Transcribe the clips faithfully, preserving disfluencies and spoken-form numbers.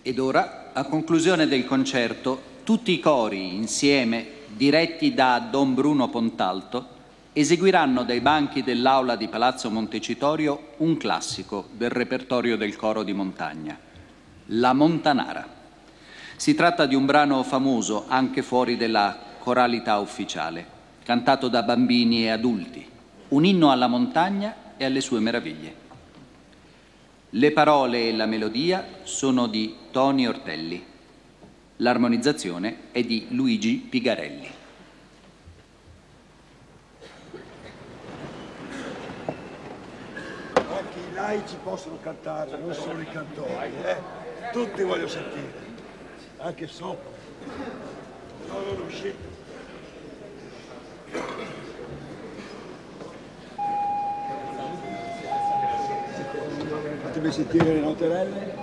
Ed ora, a conclusione del concerto, tutti i cori insieme, diretti da Don Bruno Pontalto, eseguiranno dai banchi dell'aula di Palazzo Montecitorio un classico del repertorio del coro di montagna, La Montanara. Si tratta di un brano famoso anche fuori della coralità ufficiale, cantato da bambini e adulti, un inno alla montagna e alle sue meraviglie. Le parole e la melodia sono di Toni Ortelli. L'armonizzazione è di Luigi Pigarelli. Anche i laici possono cantare, non solo i cantori, eh? Tutti voglio sentire, anche sopra. No, non uscite. Fatemi sentire le noterelle.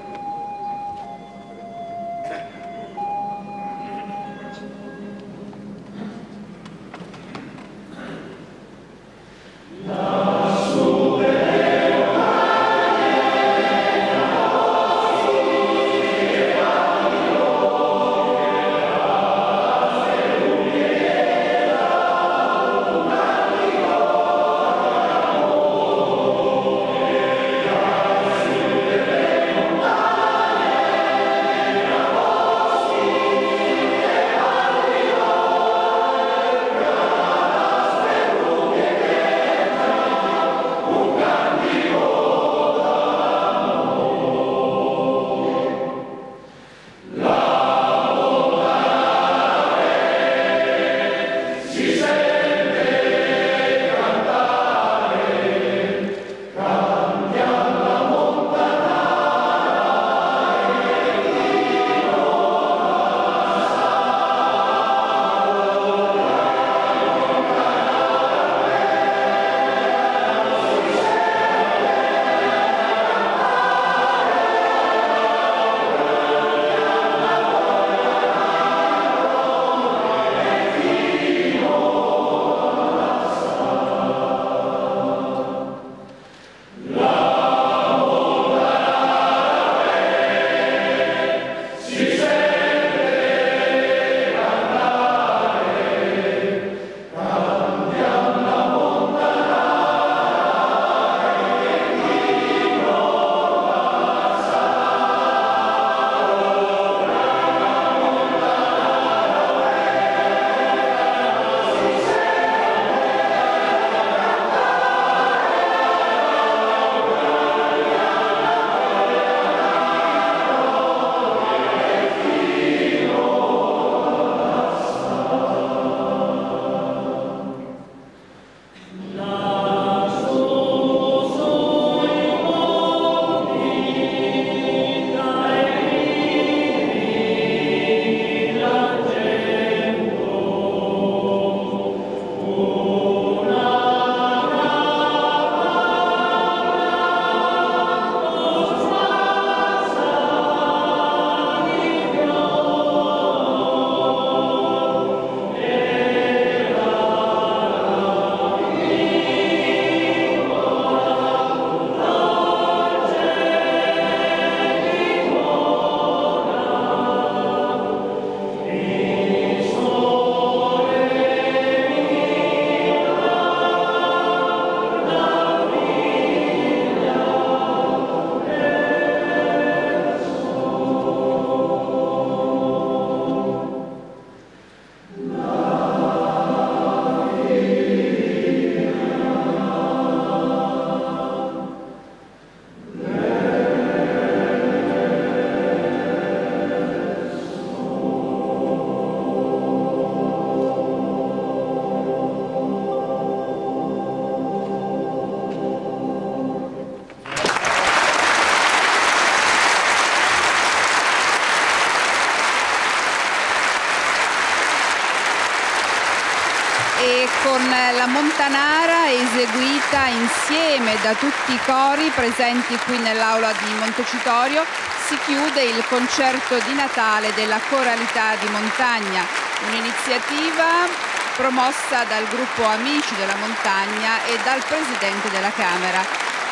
E con La Montanara eseguita insieme da tutti i cori presenti qui nell'aula di Montecitorio si chiude il concerto di Natale della Coralità di Montagna, un'iniziativa promossa dal gruppo Amici della Montagna e dal Presidente della Camera.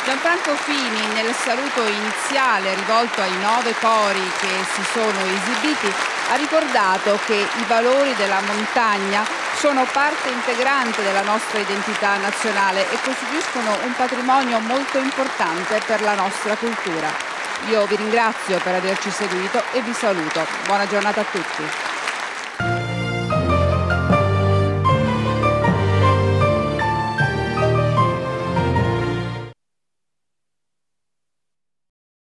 Gianfranco Fini, nel saluto iniziale rivolto ai nove cori che si sono esibiti, ha ricordato che i valori della montagna sono parte integrante della nostra identità nazionale e costituiscono un patrimonio molto importante per la nostra cultura. Io vi ringrazio per averci seguito e vi saluto. Buona giornata a tutti.